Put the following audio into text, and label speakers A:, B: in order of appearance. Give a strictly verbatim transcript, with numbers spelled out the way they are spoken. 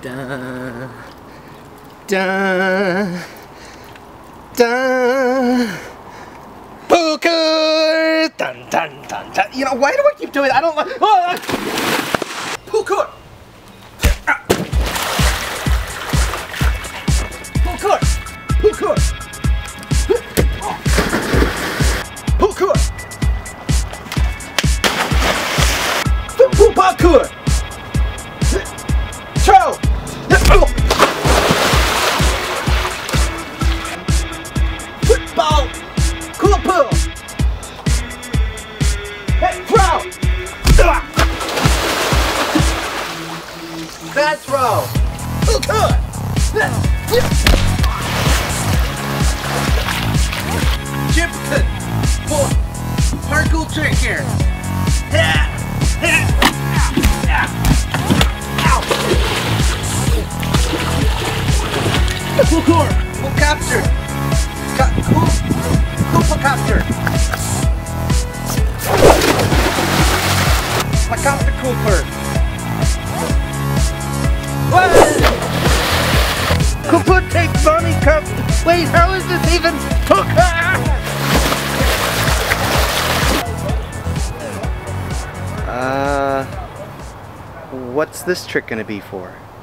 A: Dun, dun, dun. Poolkour! Dun, dun, dun, dun. You know, why do I keep doing it? I don't like. Oh, Poolkour! Poolkour! Poolkour! Poolkour! Poolkour! Throw! Football! Cool pool! Hey, throw! Bad throw! Poolkour! Jimson! For parkour trick here! Poolkour! Pool capture! Ca cool! Cool capture! Helicopter Cooper! What? Cooper takes money cup! Wait, how is this even? Uh, what's this trick gonna be for?